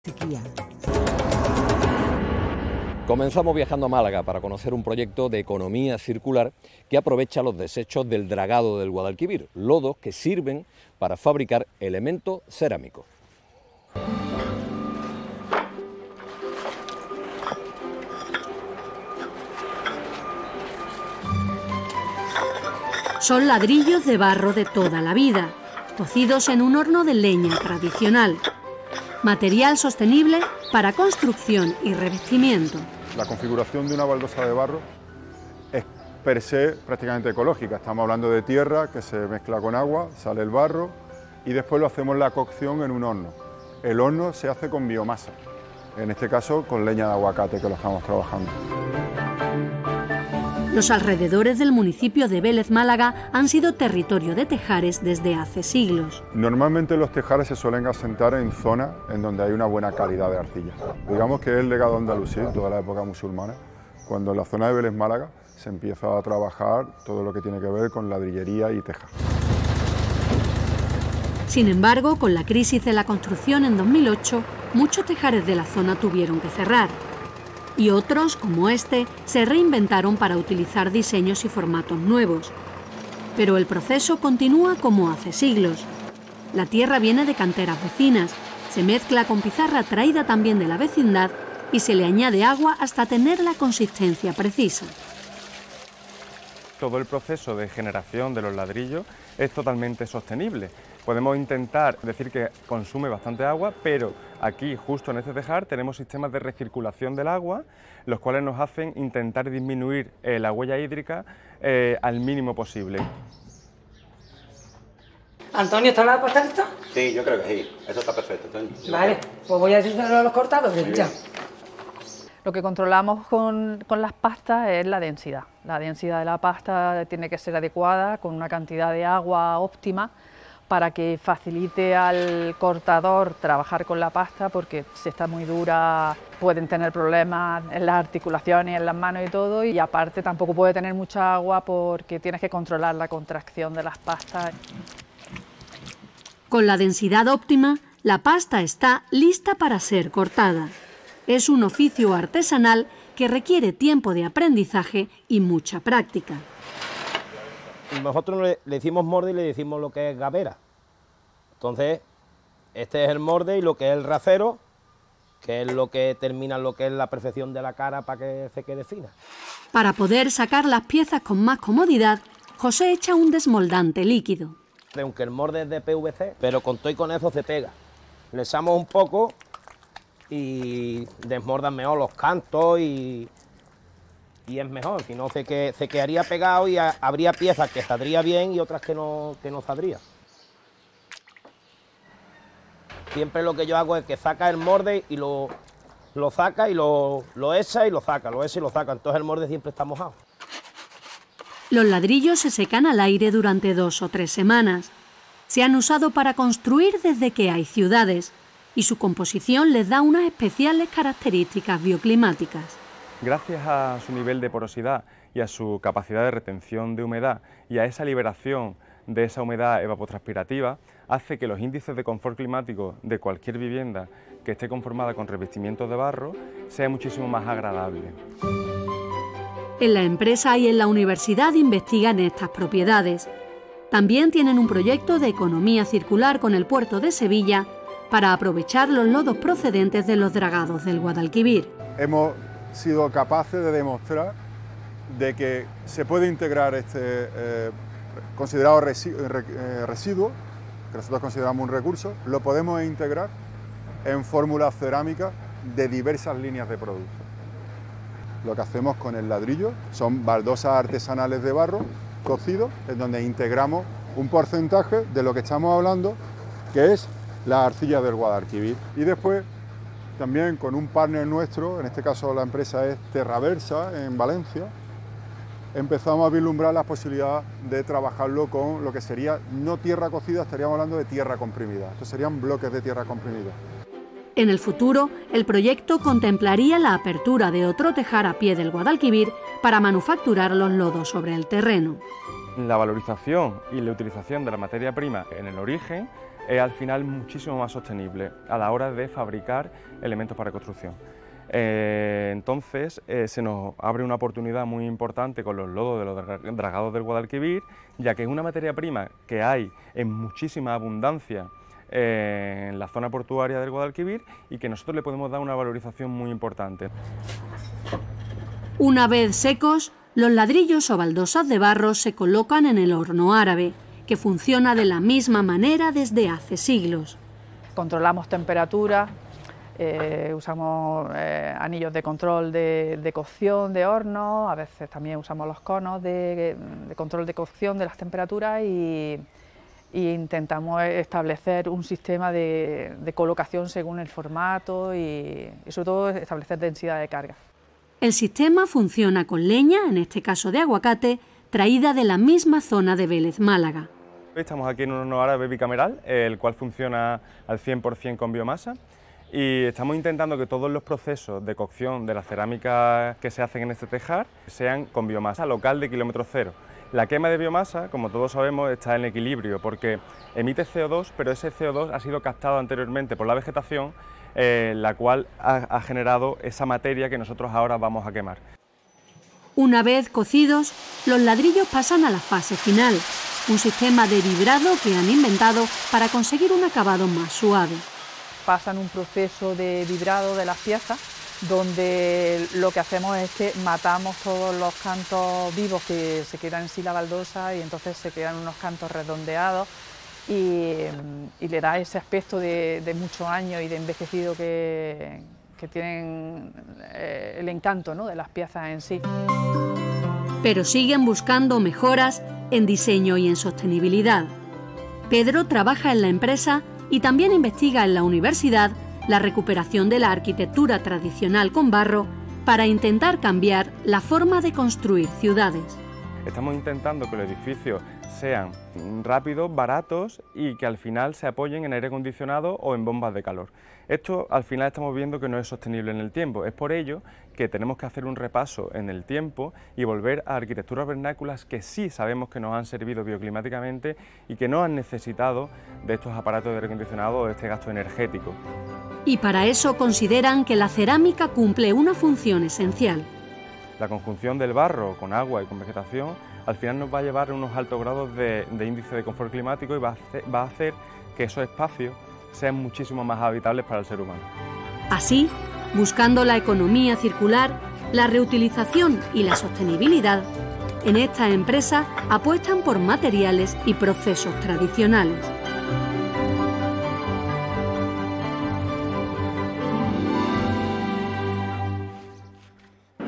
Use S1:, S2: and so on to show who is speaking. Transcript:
S1: Sequía.
S2: Comenzamos viajando a Málaga para conocer un proyecto de economía circular que aprovecha los desechos del dragado del Guadalquivir, lodos que sirven para fabricar elementos cerámicos.
S3: Son ladrillos de barro de toda la vida, cocidos en un horno de leña tradicional. Material sostenible para construcción y revestimiento.
S4: La configuración de una baldosa de barro es per se prácticamente ecológica. Estamos hablando de tierra que se mezcla con agua, sale el barro y después lo hacemos la cocción en un horno. El horno se hace con biomasa, en este caso con leña de aguacate que lo estamos trabajando.
S3: Los alrededores del municipio de Vélez, Málaga, han sido territorio de tejares desde hace siglos.
S4: Normalmente los tejares se suelen asentar en zonas en donde hay una buena calidad de arcilla. Digamos que es el legado andalusí, toda la época musulmana, cuando en la zona de Vélez, Málaga, se empieza a trabajar todo lo que tiene que ver con ladrillería y teja.
S3: Sin embargo, con la crisis de la construcción en 2008, muchos tejares de la zona tuvieron que cerrar. Y otros, como este, se reinventaron para utilizar diseños y formatos nuevos. Pero el proceso continúa como hace siglos. La tierra viene de canteras vecinas, se mezcla con pizarra traída también de la vecindad y se le añade agua hasta tener la consistencia precisa.
S5: Todo el proceso de generación de los ladrillos es totalmente sostenible. Podemos intentar decir que consume bastante agua, pero aquí, justo en este tejar, tenemos sistemas de recirculación del agua, los cuales nos hacen intentar disminuir la huella hídrica al mínimo posible.
S1: Antonio, ¿está la pasta lista?
S6: Sí, yo creo que sí. Eso está perfecto, Antonio.
S1: Vale, pues voy a decírselo a los cortadores ya.
S7: Lo que controlamos con las pastas es la densidad. La densidad de la pasta tiene que ser adecuada, con una cantidad de agua óptima, para que facilite al cortador trabajar con la pasta, porque si está muy dura pueden tener problemas en las articulaciones, en las manos y todo, y aparte tampoco puede tener mucha agua porque tienes que controlar la contracción de las pastas.
S3: Con la densidad óptima, la pasta está lista para ser cortada. Es un oficio artesanal que requiere tiempo de aprendizaje y mucha práctica.
S8: Nosotros le decimos morde y le decimos lo que es gabera. Entonces, este es el morde y lo que es el racero, que es lo que termina lo que es la perfección de la cara para que se quede fina.
S3: Para poder sacar las piezas con más comodidad, José echa un desmoldante líquido.
S8: Aunque el morde es de PVC, pero con todo y con eso se pega. Le echamos un poco y desmordan mejor los cantos y es mejor, si no se quedaría pegado y habría piezas que saldría bien y otras que no saldría. Siempre lo que yo hago es que saca el morde y lo saca y lo echa y lo saca, lo echa y lo saca, entonces el morde siempre está mojado.
S3: Los ladrillos se secan al aire durante 2 o 3 semanas. Se han usado para construir desde que hay ciudades y su composición les da unas especiales características bioclimáticas.
S5: Gracias a su nivel de porosidad y a su capacidad de retención de humedad y a esa liberación de esa humedad evapotranspirativa, hace que los índices de confort climático de cualquier vivienda que esté conformada con revestimientos de barro sea muchísimo más agradable.
S3: En la empresa y en la universidad investigan estas propiedades. También tienen un proyecto de economía circular con el puerto de Sevilla para aprovechar los lodos procedentes de los dragados del Guadalquivir.
S4: Hemos sido capaces de demostrar de que se puede integrar este considerado residuo, que nosotros consideramos un recurso, lo podemos integrar en fórmulas cerámicas de diversas líneas de productos. Lo que hacemos con el ladrillo son baldosas artesanales de barro cocido, en donde integramos un porcentaje de lo que estamos hablando, que es la arcilla del Guadalquivir. Y después, también con un partner nuestro, en este caso la empresa es Terraversa, en Valencia, empezamos a vislumbrar la posibilidad de trabajarlo con lo que sería no tierra cocida, estaríamos hablando de tierra comprimida. Estos serían bloques de tierra comprimida.
S3: En el futuro, el proyecto contemplaría la apertura de otro tejar a pie del Guadalquivir para manufacturar los lodos sobre el terreno.
S5: La valorización y la utilización de la materia prima en el origen es al final muchísimo más sostenible a la hora de fabricar elementos para construcción. Entonces se nos abre una oportunidad muy importante con los lodos de los dragados del Guadalquivir, ya que es una materia prima que hay en muchísima abundancia en la zona portuaria del Guadalquivir y que nosotros le podemos dar una valorización muy importante.
S3: Una vez secos, los ladrillos o baldosas de barro se colocan en el horno árabe, que funciona de la misma manera desde hace siglos.
S7: Controlamos temperatura, usamos anillos de control de cocción de horno, a veces también usamos los conos de control de cocción de las temperaturas y intentamos establecer un sistema de colocación según el formato y sobre todo establecer densidad de carga.
S3: El sistema funciona con leña, en este caso de aguacate, traída de la misma zona de Vélez, Málaga.
S5: Estamos aquí en un horno árabe bicameral, el cual funciona al 100% con biomasa y estamos intentando que todos los procesos de cocción de la cerámica que se hacen en este tejar sean con biomasa local de kilómetro cero. La quema de biomasa, como todos sabemos, está en equilibrio porque emite CO2, pero ese CO2 ha sido captado anteriormente por la vegetación, la cual ha generado esa materia que nosotros ahora vamos a quemar.
S3: Una vez cocidos, los ladrillos pasan a la fase final, un sistema de vibrado que han inventado para conseguir un acabado más suave.
S7: Pasan un proceso de vibrado de las piezas, donde lo que hacemos es que matamos todos los cantos vivos que se quedan en sí la baldosa y entonces se quedan unos cantos redondeados y le da ese aspecto de muchos años y de envejecido que tienen el encanto, ¿no?, de las piezas en sí.
S3: Pero siguen buscando mejoras en diseño y en sostenibilidad. Pedro trabaja en la empresa y también investiga en la universidad la recuperación de la arquitectura tradicional con barro para intentar cambiar la forma de construir ciudades.
S5: Estamos intentando que los edificios sean rápidos, baratos y que al final se apoyen en aire acondicionado o en bombas de calor. Esto al final estamos viendo que no es sostenible en el tiempo, es por ello que tenemos que hacer un repaso en el tiempo y volver a arquitecturas vernáculas que sí sabemos que nos han servido bioclimáticamente y que no han necesitado de estos aparatos de aire acondicionado o de este gasto energético.
S3: Y para eso consideran que la cerámica cumple una función esencial.
S5: La conjunción del barro con agua y con vegetación al final nos va a llevar a unos altos grados de índice de confort climático y va a hacer que esos espacios sean muchísimo más habitables para el ser humano.
S3: Así, buscando la economía circular, la reutilización y la sostenibilidad, en esta empresa apuestan por materiales y procesos tradicionales.